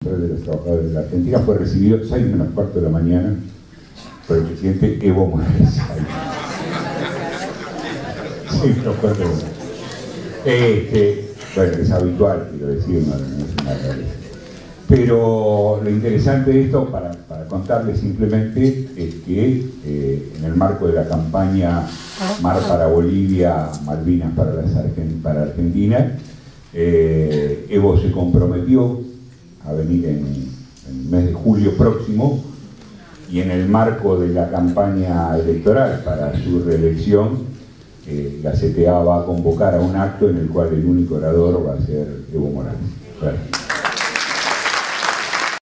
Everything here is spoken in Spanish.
de los Trabajadores de la Argentina, fue recibido 6:15 de la mañana por el presidente Evo Morales. 6:15 de la mañana. Bueno, es habitual, quiero decir, no es una realidad. Pero lo interesante de esto, para contarles simplemente, es que en el marco de la campaña Mar para Bolivia, Malvinas para Argentina, Evo se comprometió a venir en el mes de julio próximo, y en el marco de la campaña electoral para su reelección, la CTA va a convocar a un acto en el cual el único orador va a ser Evo Morales. Bueno.